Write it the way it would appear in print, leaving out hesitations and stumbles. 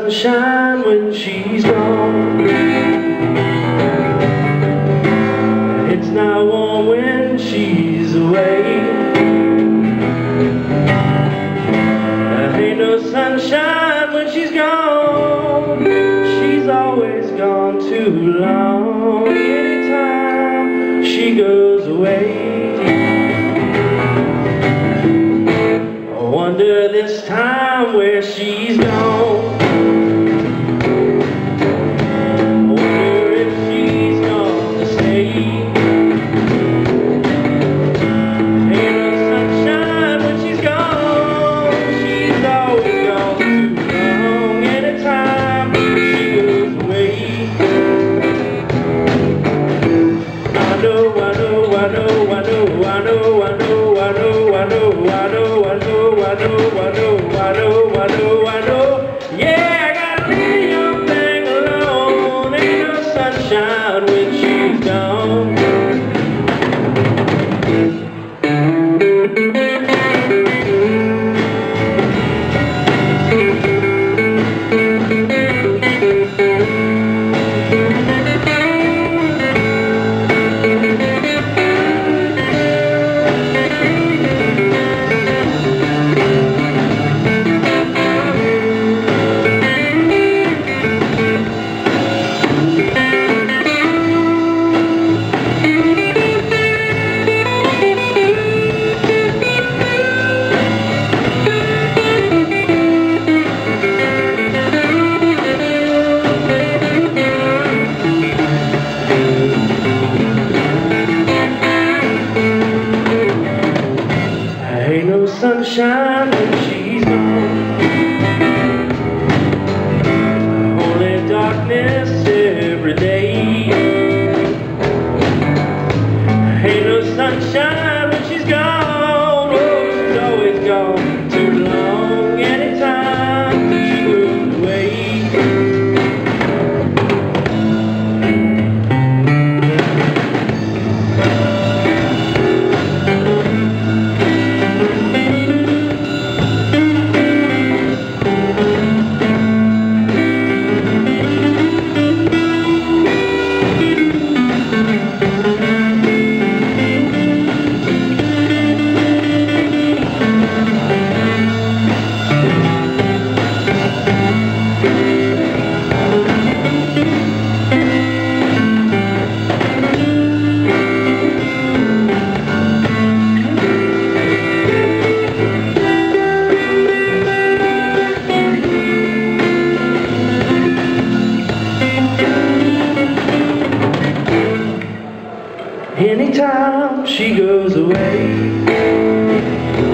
sunshine when she's gone. It's not warm when she's away. Ain't no sunshine when she's gone. She's always gone too long. Anytime she goes away, I wonder this time where she's gone. I wonder if she's gonna stay. Ain't no sunshine when she's gone. She's always gone too long. Anytime she goes away, I know, I know, I know, I know, I know, I know, I know, I know, I know, I know, I know, I know, I know, I know, I know. Yeah, I gotta leave your thing alone. Ain't no sunshine when she's gone. Ain't no sunshine when she's gone. Only darkness every day. Ain't no sunshine when she's gone. Oh, she's always gone too long. Anytime she goes away, anytime she goes away.